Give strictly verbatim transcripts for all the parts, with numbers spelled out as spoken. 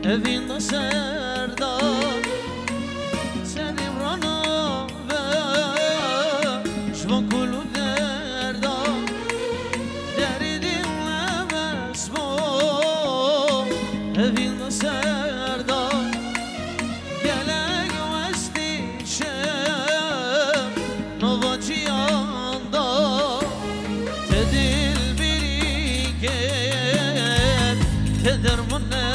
evinde serdar senim rana ve şvan kulu derda deri dinlemez bu evinde serdar gelek vesti şem novacı yanda tedil biri gel teder munne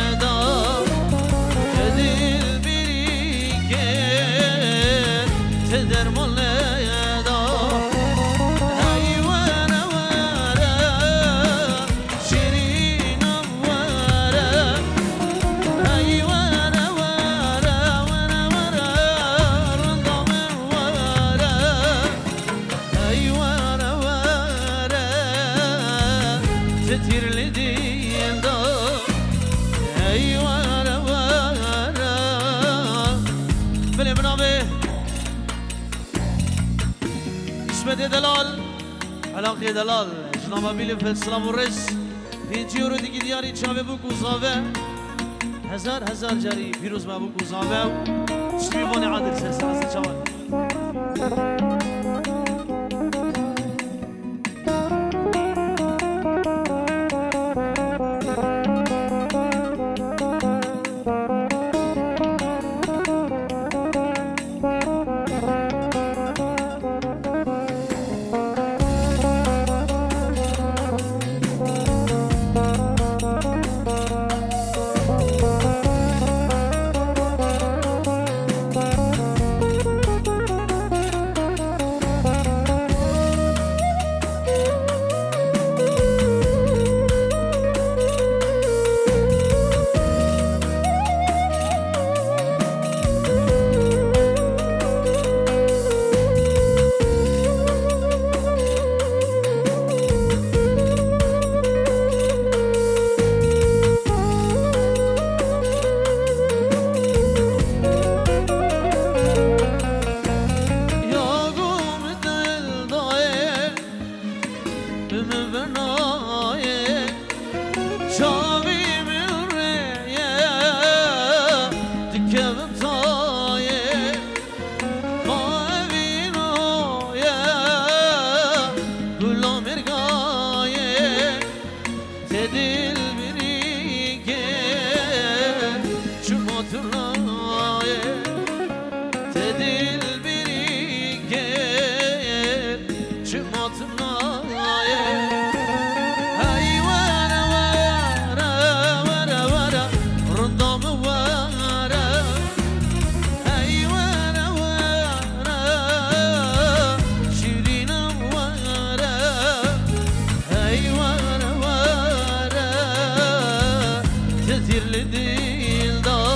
دلال علاقه دلال جناب بیل فلسلام و رس هیچی رو دیگه دیاری چاوه بو کوزاوه هزار هزار جاری پیروز ما بو کوزاوه شمیوان عادل سرسه از چوان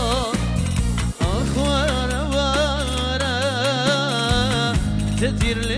تدير